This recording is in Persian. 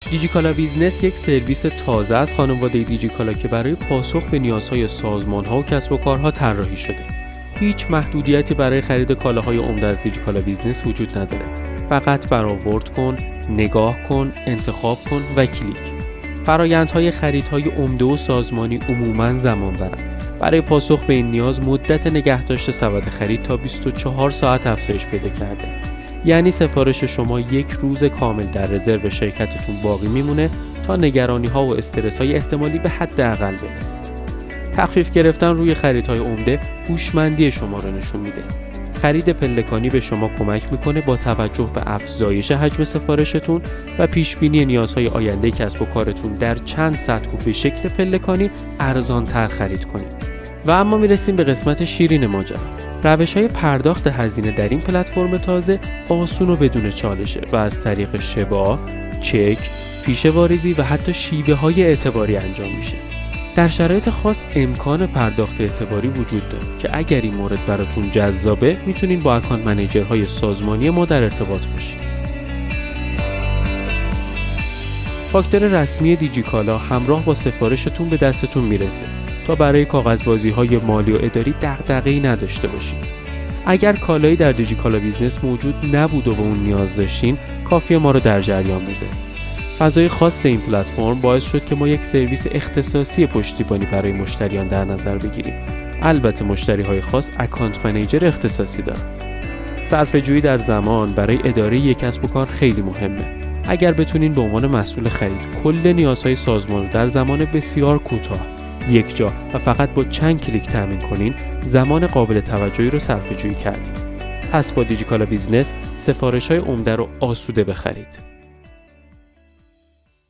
دیجیکالا بیزنس یک سرویس تازه از خانواده دیجیکالا که برای پاسخ به نیازهای سازمان‌ها و کسب و کارها طراحی شده. هیچ محدودیتی برای خرید کالاهای عمده از دیجیکالا بیزنس وجود نداره. فقط برآورد کن، نگاه کن، انتخاب کن و کلیک. فرآیندهای خریدهای عمده و سازمانی عموماً زمان برند. برای پاسخ به این نیاز مدت نگهداشت سبد خرید تا 24 ساعت افزایش پیدا کرده. یعنی سفارش شما یک روز کامل در رزرو شرکتتون باقی میمونه تا نگرانی‌ها و استرس‌های احتمالی به حداقل برسه. تخفیف گرفتن روی خریدهای عمده هوشمندی شما رو نشون میده. خرید پلکانی به شما کمک میکنه با توجه به افزایش حجم سفارشتون و پیشبینی نیازهای آینده کسب و کارتون در چند سطح و به شکل پلکانی ارزان‌تر خرید کنید. و اما میرسیم به قسمت شیرین ماجرا. روش‌های پرداخت هزینه در این پلتفرم تازه آسون و بدون چالشه و از طریق شبا، چک، فیش واریزی و حتی شیوه‌های اعتباری انجام میشه. در شرایط خاص امکان پرداخت اعتباری وجود داره که اگر این مورد براتون جذابه میتونین با اکانت منیجرهای سازمانی ما در ارتباط باشید. فاکتور رسمی دیجیکالا همراه با سفارشتون به دستتون میرسه تا برای کاغذبازی‌های مالی و اداری دغدغه‌ای نداشته باشین. اگر کالایی در دیجیکالا بیزنس موجود نبود و به اون نیاز داشتین، کافیه ما رو در جریان بذارید. فضای خاص این پلتفرم باعث شد که ما یک سرویس اختصاصی پشتیبانی برای مشتریان در نظر بگیریم. البته مشتری‌های خاص اکانت منیجر اختصاصی دارن. صرفه‌جویی در زمان برای اداره یک کسب و کار خیلی مهمه. اگر بتونین به عنوان مسئول خرید کل نیازهای سازمان رو در زمان بسیار کوتاه، یک جا و فقط با چند کلیک تامین کنین، زمان قابل توجهی رو صرفه‌جویی کردین. پس با دیجیکالا بیزنس سفارش‌های عمده رو آسوده بخرید.